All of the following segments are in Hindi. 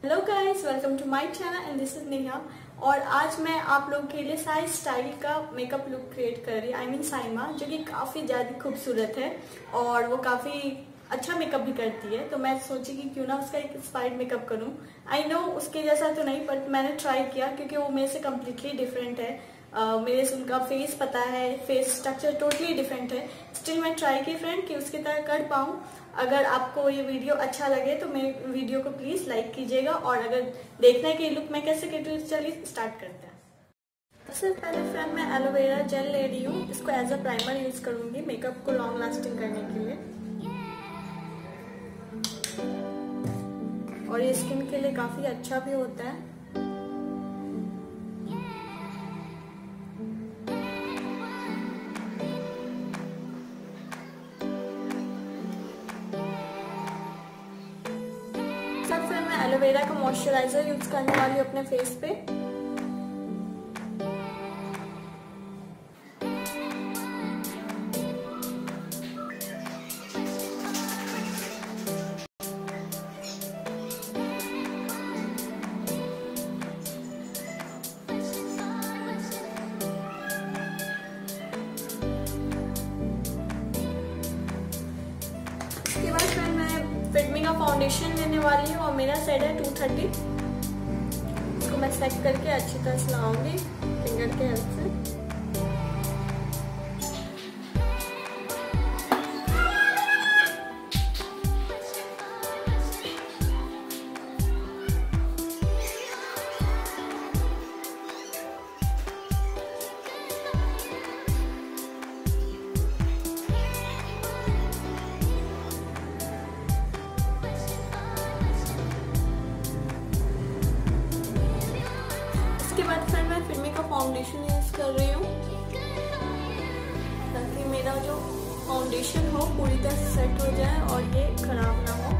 Hello guys, welcome to my channel and this is Neha. और आज मैं आप लोगों के लिए साई स्टाइल का मेकअप लुक क्रिएट कर रही हूँ। साइमा, जो कि काफ़ी ज़्यादा खूबसूरत है और वो काफ़ी अच्छा मेकअप भी करती है। तो मैं सोची कि क्यों ना उसका एक इंस्पायर्ड मेकअप करूँ। आई नो उसके जैसा तो नहीं, बट मैंने ट्राई किया क्योंकि वो मेरे से कम्प्लीटली डिफरेंट है। मेरे से उनका फेस पता है, फेस स्ट्रक्चर टोटली डिफरेंट है। स्टिल मैं ट्राई की फ्रेंड कि उसकी तरह कर पाऊँ। अगर आपको ये वीडियो अच्छा लगे तो मेरे वीडियो को प्लीज़ लाइक कीजिएगा, और अगर देखना है कि लुक मैं कैसे करती हूँ, चलिए स्टार्ट करते हैं। सबसे पहले फ्रेंड मैं एलोवेरा जेल ले रही हूँ। इसको एज अ प्राइमर यूज करूंगी मेकअप को लॉन्ग लास्टिंग करने के लिए, और ये स्किन के लिए काफ़ी अच्छा भी होता है। फिर मैं एलोवेरा का मॉइस्चराइजर यूज करने वाली हूँ अपने फेस पे। इसके बाद फिर मैं फिटमी का फाउंडेशन लेने वाली हूँ और मेरा सेट है 230। इसको मैं सेट करके अच्छी तरह से लगाऊंगी फिंगर के हेल्प से। इसके बाद फिर मैं फिल्मी का फाउंडेशन यूज कर रही हूँ ताकि मेरा जो फाउंडेशन हो पूरी तरह से सेट हो जाए और ये खराब ना हो।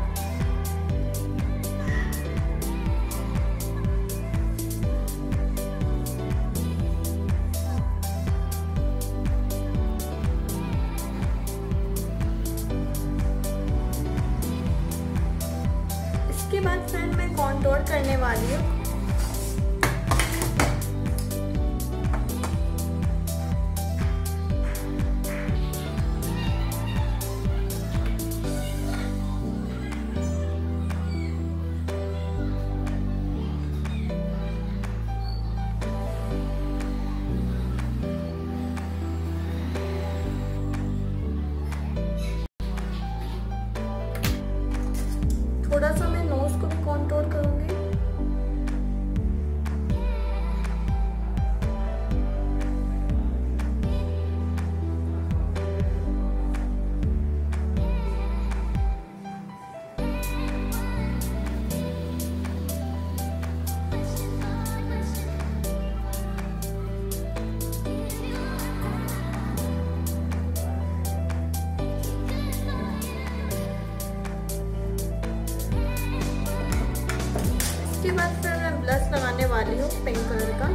इसके बाद फिर मैं कॉन्टोर करने वाली हूँ। थोड़ा सा मैं नोज को भी कॉन्टोर करूंगी। इसके बाद फिर मैं ब्लश लगाने वाली हूँ पिंक कलर का।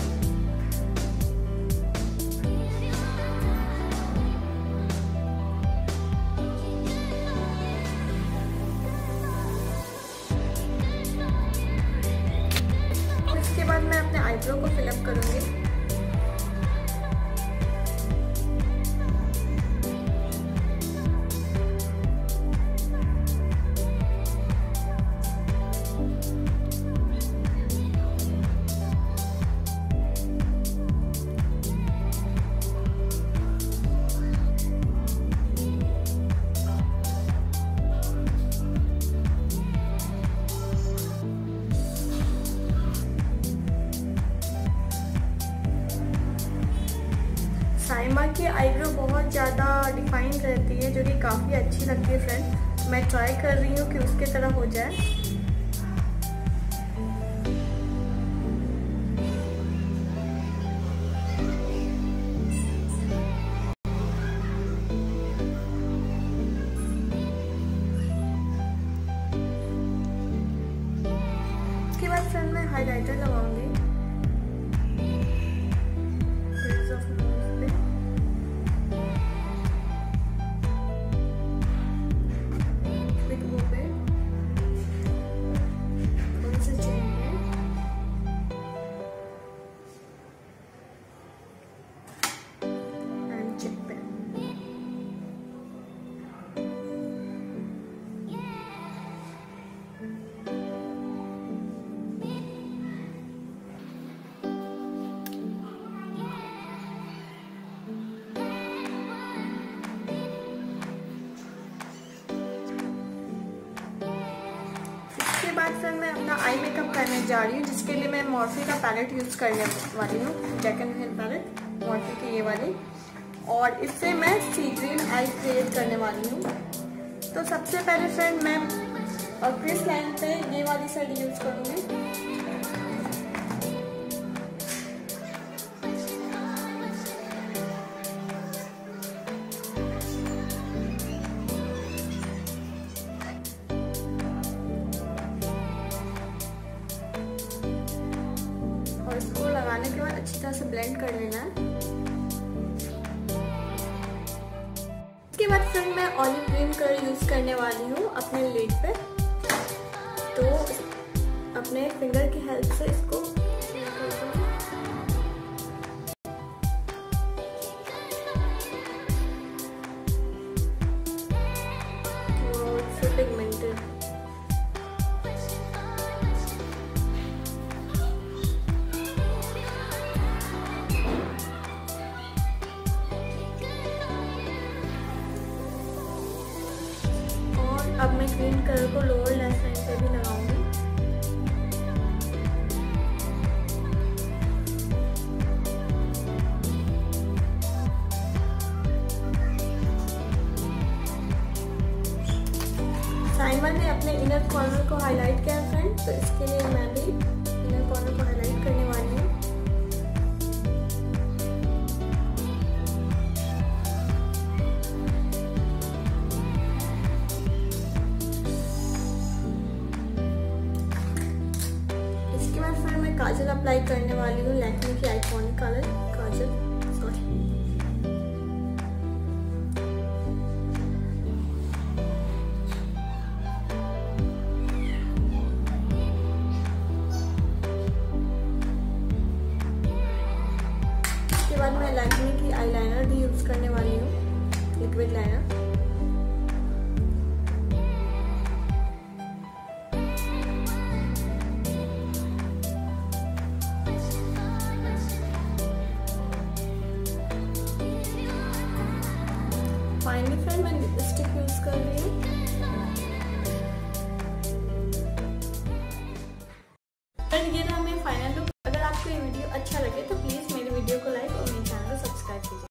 इसके बाद मैं अपने आईब्रो को फिलअप करूंगी। साइमा की आईब्रो बहुत ज़्यादा डिफाइन रहती है, जो कि काफ़ी अच्छी लगती है फ्रेंड। मैं ट्राई कर रही हूँ कि उसके तरह हो जाए। इसके बाद फ्रेंड मैं हाइलाइटर लगाऊंगी। अपना आई मेकअप करने जा रही हूँ, जिसके लिए मैं मॉर्फे का पैलेट यूज़ करने वाली हूँ, Jaclyn Hill palette Morphe की ये वाली। और इससे मैं सी ग्रीन आई क्रिएट करने वाली हूँ। तो सबसे पहले फ्रेंड मैं क्रिस लाइन पे ये वाली शेड यूज़ करूँगी। और इसको लगाने के बाद अच्छी तरह से ब्लेंड कर लेना है। इसके बाद फ्रेंड मैं ऑलिव ग्रीन कलर यूज करने वाली हूँ अपने लिड पे। तो अपने फिंगर की हेल्प से इसको पिगमेंटेड। अब मैं ग्रीन कलर को लोअर लैश लाइन पे भी लगाऊंगी। साइमा ने अपने इनर कॉर्नर को हाईलाइट किया फ्रेंड, तो इसके लिए मैं भी इनर कॉर्नर को हाईलाइट करने वाली हूँ। काजल अप्लाई करने वाली हूँ, लैक्मे की आइकॉनिक कलर काजल, सॉरी। इसके बाद मैं लैक्मे की आईलाइनर भी यूज करने वाली हूँ, लिक्विड लाइनर। फाइनली फ्रेंड मैं लिपस्टिक यूज कर रही हूँ। फ्रेंड ये